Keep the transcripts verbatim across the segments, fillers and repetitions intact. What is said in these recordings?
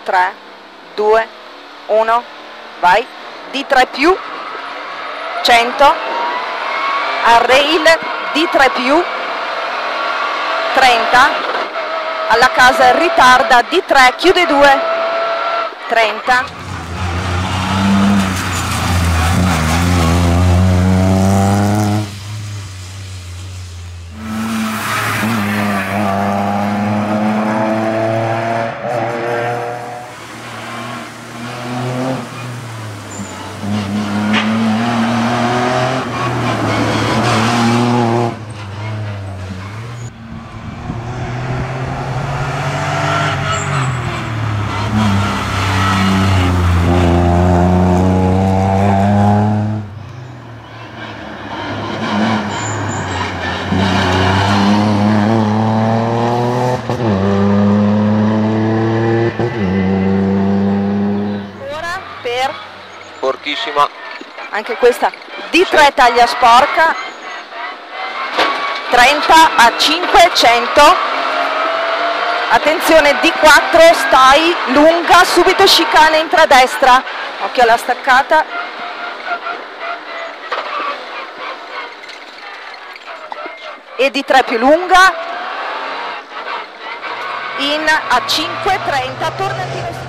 tre, due, uno, vai, D tre più, cento, al rail D tre più, trenta, alla casa ritarda D tre, chiude due, trenta. Sporchissima, anche questa D tre taglia sporca, trenta a cinque, cento, attenzione D quattro, stai lunga, subito chicane intra destra, occhio alla staccata, e D tre più lunga, in a cinque, trenta, torna a tiro.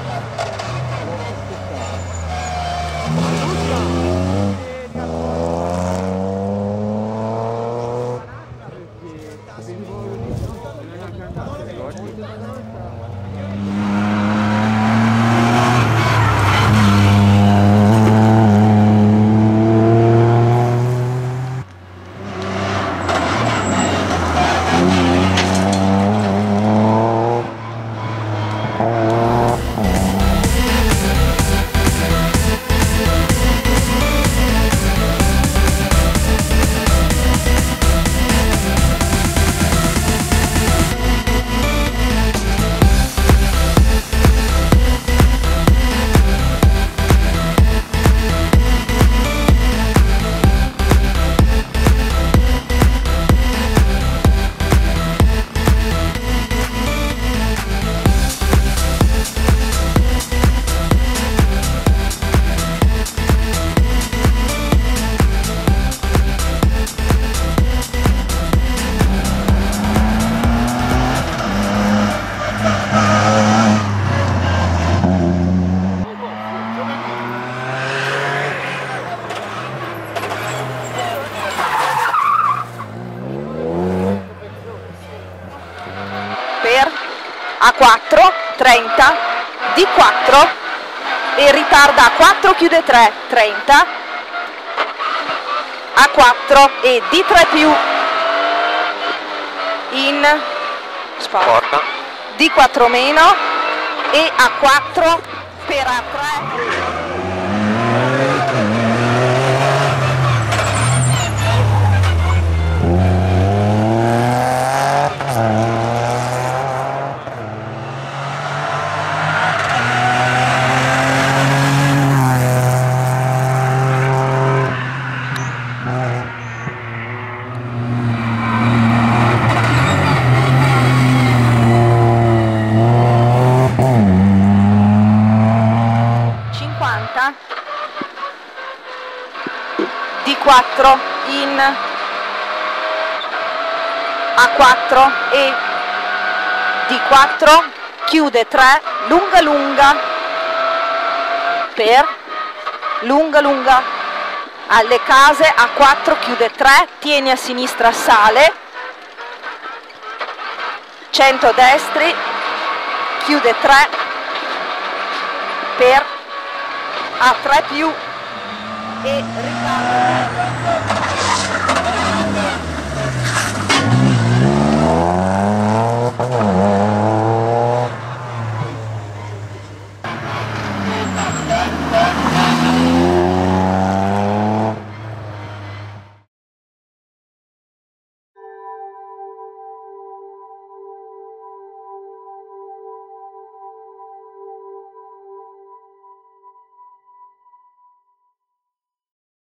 A quattro, trenta, D quattro e ritarda a quattro, chiude tre, trenta, A quattro e D tre più, in sporca, D quattro meno e A quattro per A tre. D quattro in A quattro e D quattro, chiude tre, lunga lunga per lunga lunga alle case, A quattro, chiude tre, tieni a sinistra, sale, cento destri, chiude tre per A tre più e ritardo.